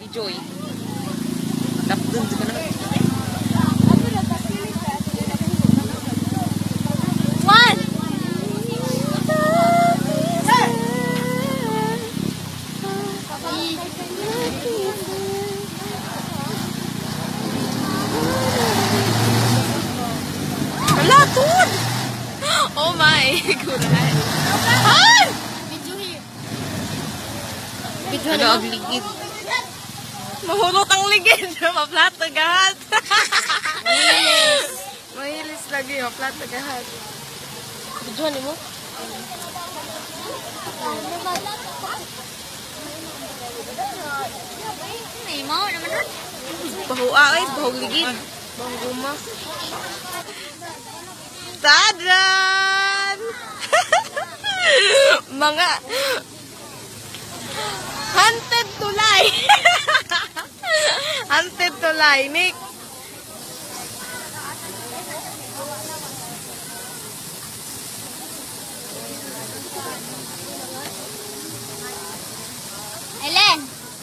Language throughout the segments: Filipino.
Joy. Tapdun ko na. One! Wala, tun! Oh my! Gulat! Ay! Video ano ang ligid? Mahulot ang ligid! Maplat na gahat! Mahilis lagi, maplat na gahat. Video ano mo? Bahua ay, bahog ligid. Bahog guma. Tadran! Mga hunted tulay. Hunted tulay, Nick. Ellen.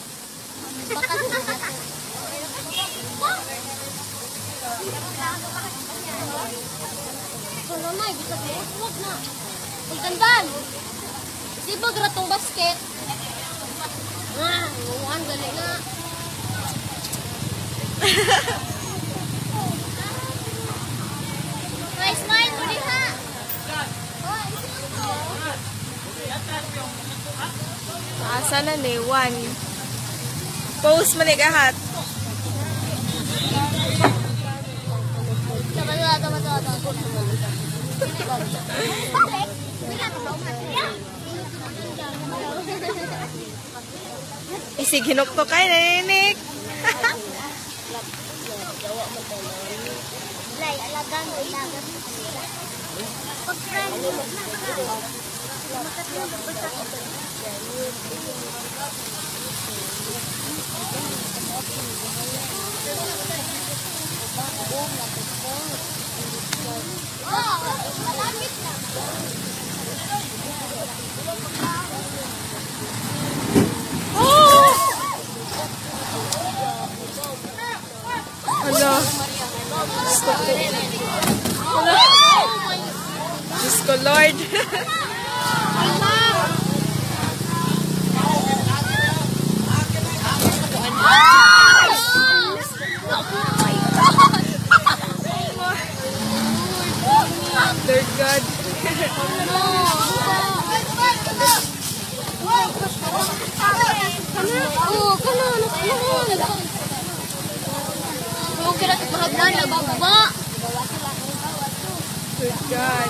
Ano na, ibig sabihin? Huwag na. Pagkandan. Sibag ratong basket. Huwag gali na. May smile mo di ha. Asa na ni? One. Post mo ni gahat. Isig hinok to kay naninik. Lay, alagang ilagan. Pag-friend mo na. Malapit na. Hala. Diyos ko, Lord. Dear God. Dear God.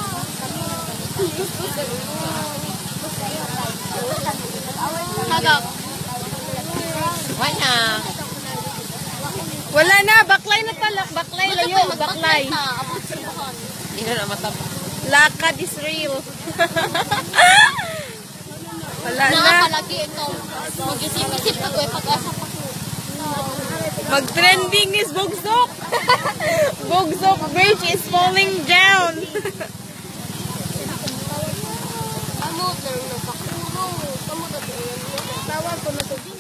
Wala na, baklay na talak. Baklay lang yun, baklay. Hindi na mataba. Lakad is real. Wala na. Nakapalagi ito. Mag-isip-isip na ko eh pag-asa pa ko. Mag-trending is Bogsok. Bogsok Bridge is falling down. Amo, turn na pa. Amo, tawag ko na to.